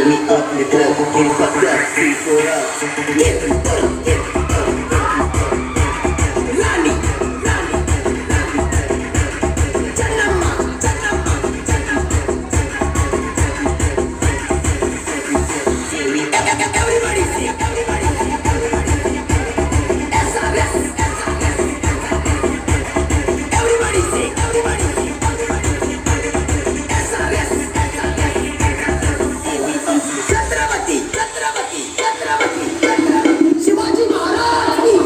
me up in the club, getting fucked up, 3, 4 up. Get me up, get me up. Rani, Rani, Janama, Janama, everybody sing, everybody sing, everybody sing. SRS, SRS, everybody sing, everybody sing, everybody sing. SRS, SRS, Chhatrapati, Chhatrapati, Chhatrapati, Chhatrapati. Shivaji Maharaj ki,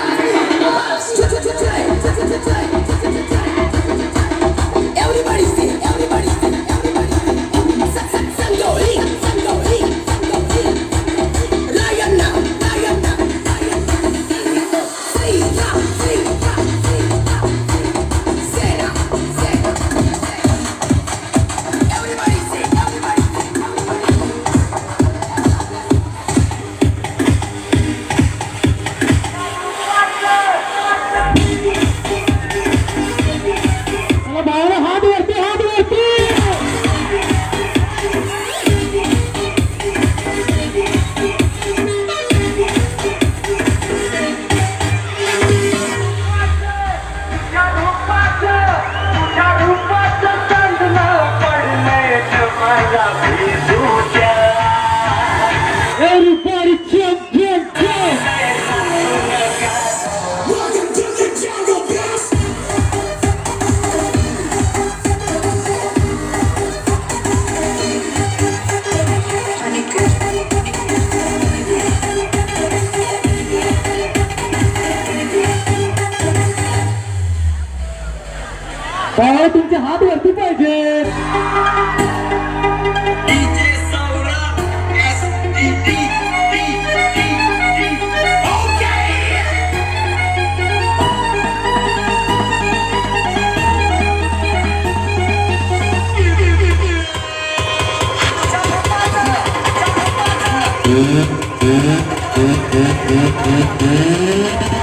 everybody sing, everybody sing, everybody sing. Sangoli, Sangoli, Sangoli. Rayana, Rayana, Rayana. Sri Ram, Sri Ram, Sri Ram. Sena, Sena, Sena. Everybody sing, everybody sing, everybody sing. चला बाळा हात वरती हात वरती Everybody jump, jump, jump. Welcome to the jungle, bitch. बाळा तुमचे हात वरती पाहिजे DJ Saurabh, SDD, okay. Mm-hmm.